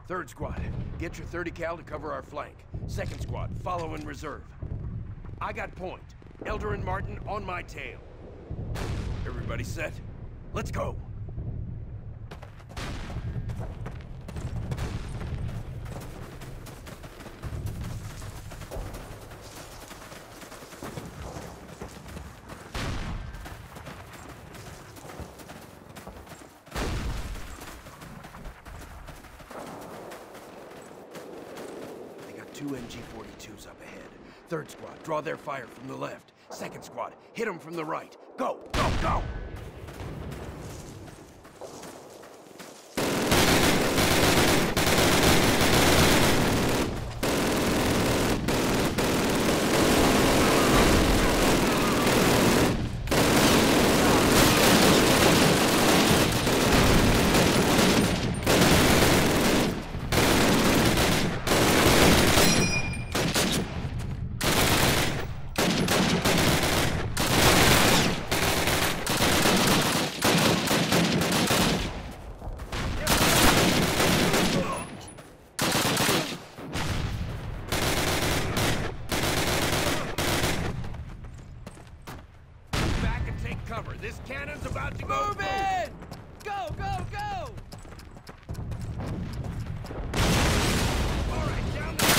Third squad, get your 30 cal to cover our flank. Second squad, follow in reserve. I got point. Elder and Martin on my tail. Everybody set? Let's go! Two MG-42s up ahead. Third squad, draw their fire from the left. Second squad, hit them from the right. Go, go, go! Cover. This cannon's about to go. Move in! Go, go, go! All right, down there.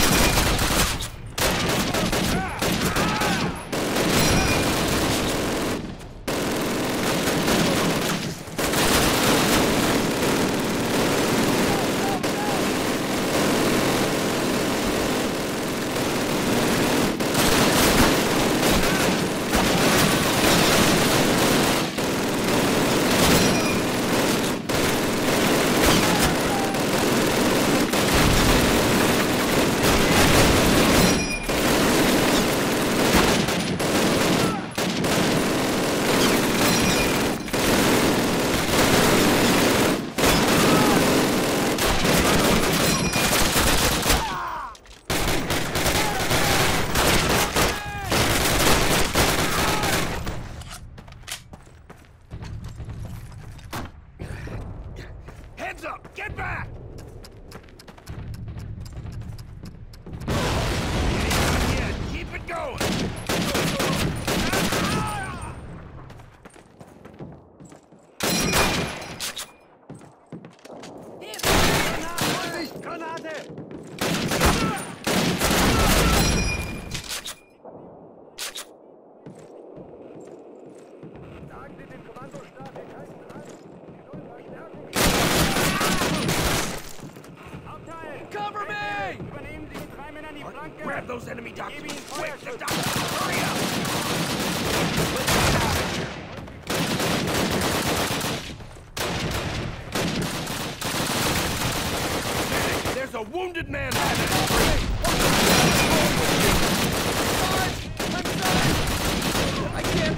Heads up! Get back! Yeah, keep it going! Cover me! Grab those enemy documents quick! The doctors, hurry up! Medic, there's a wounded man! I can't...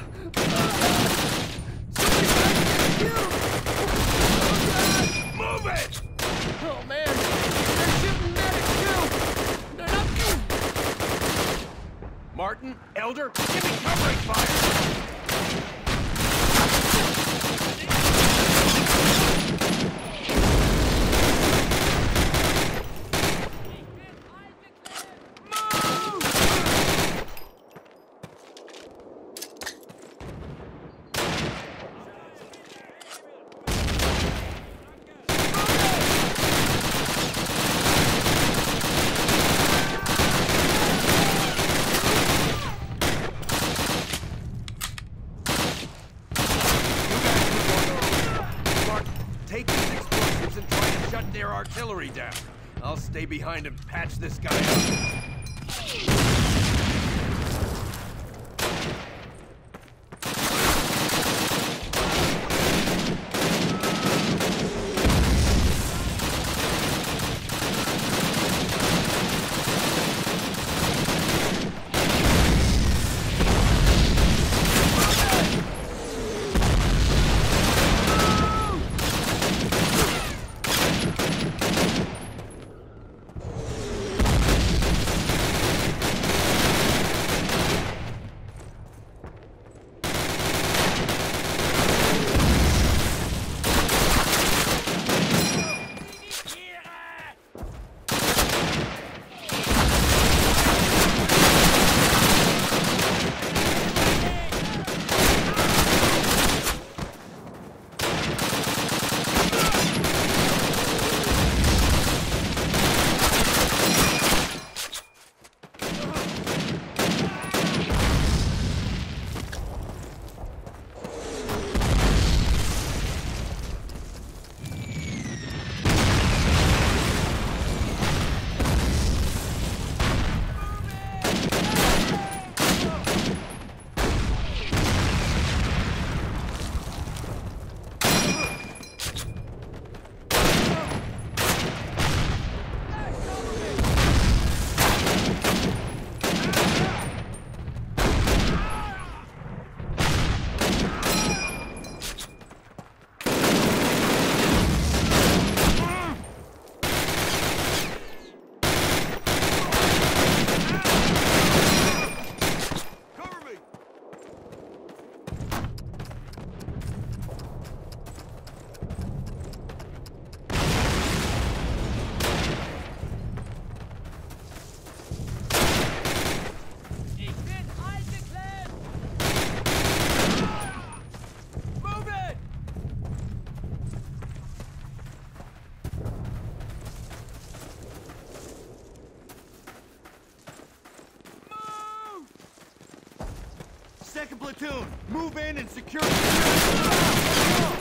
Move it! Oh man! They're shooting medics too! They're not... Martin, Elder, give me covering fire! Take these explosives and try to shut their artillery down. I'll stay behind and patch this guy up. Second platoon, move in and secure the...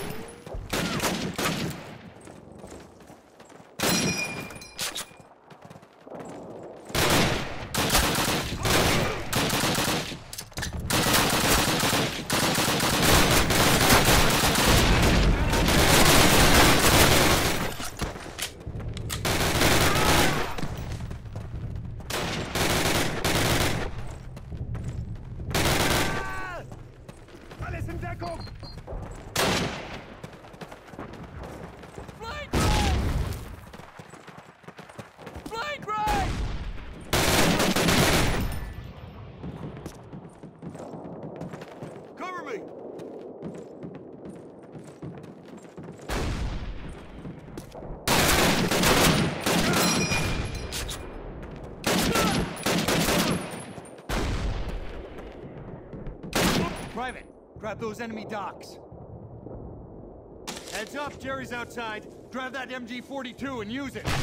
Flank right! Cover me! Private, grab those enemy docks. Heads up, Jerry's outside. Grab that MG-42 and use it.